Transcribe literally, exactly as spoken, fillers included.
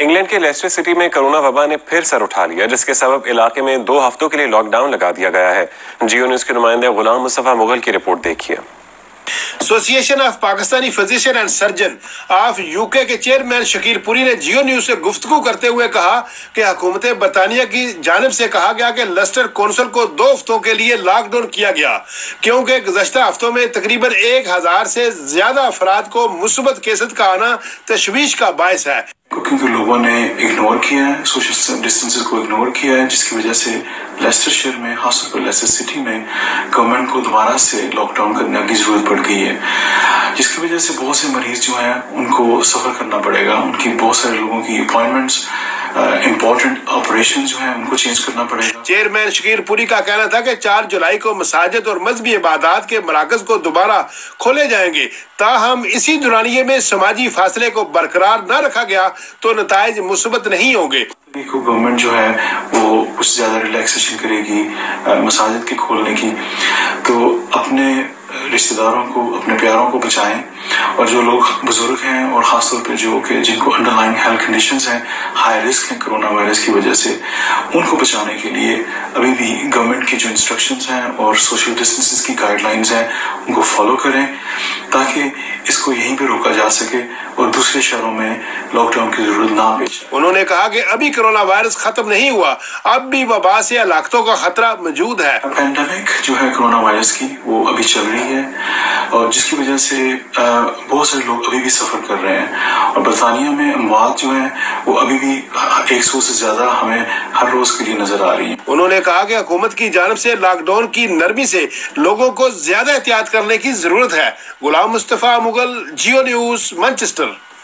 England کے Leicester City میں corona وبا نے پھر سر اٹھا لیا، جس کے سبب علاقے میں دو ہفتوں کے لیے لاک ڈاؤن لگا دیا گیا ہے۔ جیو نیوز کے نمائندے غلام مصطفیٰ مغل کی رپورٹ دیکھیے۔ Association of Pakistani physician and surgeon of U K کے چیئرمین شکیر پوری نے جیو نیوز سے گفتگو کرتے ہوئے کہا کہ حکومت برطانیہ کی جانب سے کہا گیا کہ لیسٹر کونسل کو دو ہفتوں کے لیے لاک ڈاؤن کیا گیا، کیونکہ گزشتہ ہفتوں میں تقریباً ایک ہزار سے زیادہ افراد کو مثبت کیسز کا آنا تشویش کا باعث ہے۔ کیونکہ لوگوں نے اگنور کیا ہے، سوشل ڈسٹینسز کو اگنور کیا ہے، جس کی وجہ سے لیسٹر شہر میں، خاص طور پر لیسٹر سٹی میں گورنمنٹ کو دوبارہ سے لاک ڈاؤن کرنے کی ضرورت پڑ گئی ہے، جس کی وجہ سے بہت سے مریض جو ہیں ان کو سفر کرنا پڑے گا، ان کی بہت سارے لوگوں کی اپوائنٹمنٹس، امپورٹنٹ آپریشن جو ہیں ان کو چینج کرنا پڑے گا۔ چیئرمین شکیر پوری کا کہنا تھا کہ چار جولائی کو مساجد اور مذہبی عبادات کے مراکز کو دوبارہ کھولے جائیں گے، تاہم اسی دورانیے میں سماجی فاصلے کو برقرار نہ رکھا گیا تو نتائج مثبت نہیں ہوں گے۔ گورنمنٹ جو ہے وہ کچھ زیادہ ریلیکسیشن کرے گی مساجد کے کھولنے کی، تو اپنے رشتہ داروں کو، اپنے پیاروں کو بچائیں، اور جو لوگ بزرگ ہیں اور خاص طور پہ جو کہ جن کو انڈر لائن ہیلتھ کنڈیشنز ہیں، ہائی رسک ہیں کرونا وائرس کی وجہ سے، ان کو بچانے کے لیے ابھی بھی گورنمنٹ کی جو انسٹرکشنز ہیں اور سوشل ڈسٹینسز کی گائیڈ لائنز ہیں ان کو فالو کریں، تاکہ اس کو یہیں پہ روکا جا سکے اور دوسرے شہروں میں لاک ڈاؤن کی ضرورت نہ پیش۔ انہوں نے کہا کہ ابھی کرونا وائرس ختم نہیں ہوا، اب بھی وبا سے ہلاکتوں کا خطرہ موجود ہے۔ پینڈیمک جو ہے کرونا وائرس کی وہ ابھی چل رہی ہے، اور جس کی وجہ سے بہت سارے لوگ ابھی بھی سفر کر رہے ہیں، اور برطانیہ میں اموات جو ہیں وہ ابھی بھی ایک سو سے زیادہ ہمیں ہر روز کے لیے نظر آ رہی ہیں۔ انہوں نے کہا کہ حکومت کی جانب سے لاک ڈاؤن کی نرمی سے لوگوں کو زیادہ احتیاط کرنے کی ضرورت ہے۔ Ghulam Mustafa Mughal, Geo News, Manchester.